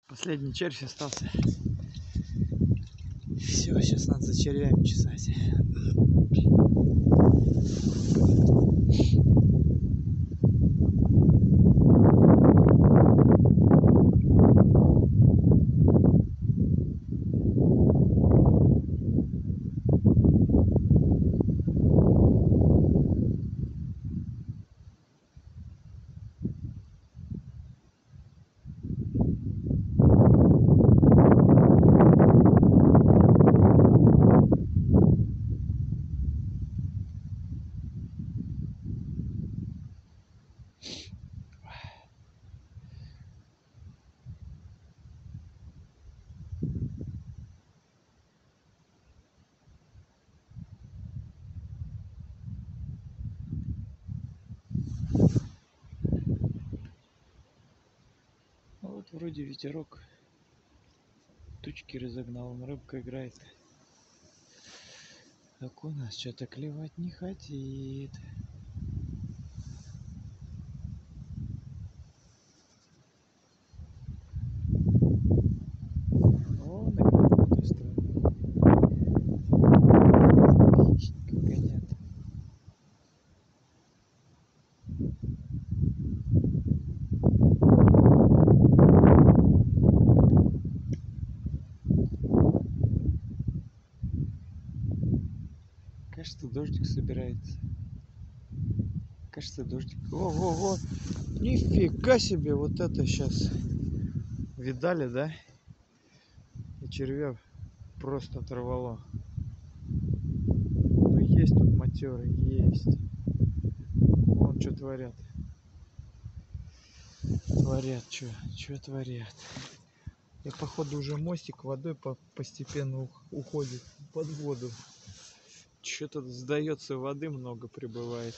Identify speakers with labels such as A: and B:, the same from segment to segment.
A: Последний червь остался. Все, сейчас надо за червями чесать. Вот вроде ветерок, тучки разогнал, он рыбка играет. Так у нас что-то клевать не хотит. О, на какую-то сторону. Хищников гонят. Кажется, дождик собирается. Кажется, дождик. Ого-го! Нифига себе! Вот это сейчас. Видали, да? И червя просто оторвало. Ну есть тут матеры, есть. Вон что творят. Творят, что творят. И походу уже мостик водой постепенно уходит под воду. Что-то сдается, воды много прибывает.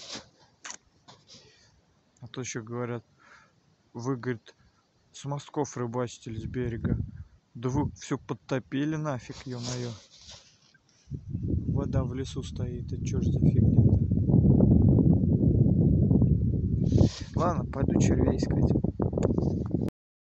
A: А то еще говорят, вы, говорит, с мостков рыбачите или с берега. Да вы все подтопили нафиг, ё-моё. Вода в лесу стоит, это что ж за фигня-то? Ладно, пойду червей искать.